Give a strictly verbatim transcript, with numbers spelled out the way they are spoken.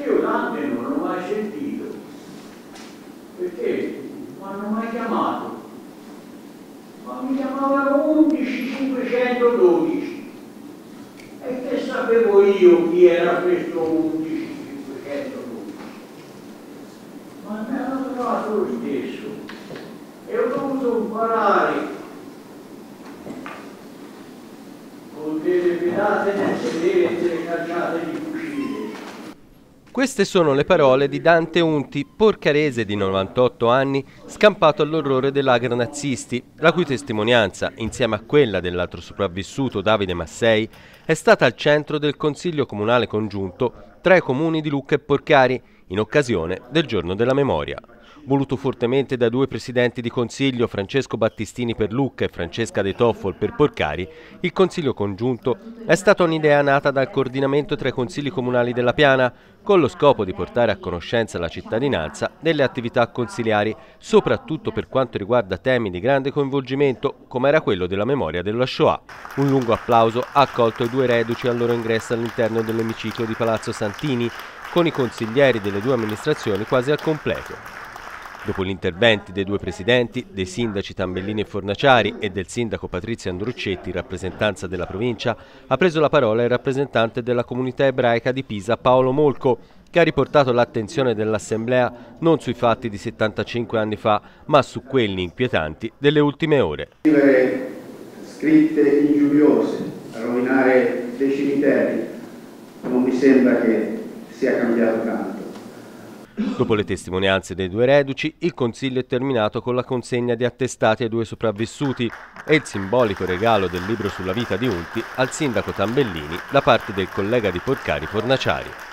io Dante non l'ho mai sentito, perché non hanno mai chiamato, ma mi chiamavano undici cinquecentododici, e che sapevo io chi era questo undici cinquecentododici, ma mi hanno trovato lo stesso e ho dovuto imparare con delle pedate nel sedere e delle calciate di fucile. Queste sono le parole di Dante Unti, porcarese di novantotto anni, scampato all'orrore dei lager nazisti, la cui testimonianza, insieme a quella dell'altro sopravvissuto Davide Massei, è stata al centro del Consiglio Comunale Congiunto tra i comuni di Lucca e Porcari, in occasione del Giorno della Memoria. Voluto fortemente dai due presidenti di consiglio, Francesco Battistini per Lucca e Francesca De Toffol per Porcari, il Consiglio Congiunto è stata un'idea nata dal coordinamento tra i consigli comunali della Piana, con lo scopo di portare a conoscenza la cittadinanza delle attività consiliari, soprattutto per quanto riguarda temi di grande coinvolgimento, come era quello della memoria della Shoah. Un lungo applauso ha accolto i due reduci al loro ingresso all'interno dell'emiciclo di Palazzo Santini, con i consiglieri delle due amministrazioni quasi al completo. Dopo gli interventi dei due presidenti, dei sindaci Tambellini e Fornaciari e del sindaco Patrizio Andruccetti, in rappresentanza della provincia, ha preso la parola il rappresentante della comunità ebraica di Pisa, Paolo Molco, che ha riportato l'attenzione dell'Assemblea non sui fatti di settantacinque anni fa, ma su quelli inquietanti delle ultime ore. Scrivere scritte ingiuriose, rovinare dei cimiteri, non mi sembra che sia cambiato tanto. Dopo le testimonianze dei due reduci, il Consiglio è terminato con la consegna di attestati ai due sopravvissuti e il simbolico regalo del libro sulla vita di Unti al sindaco Tambellini da parte del collega di Porcari Fornaciari.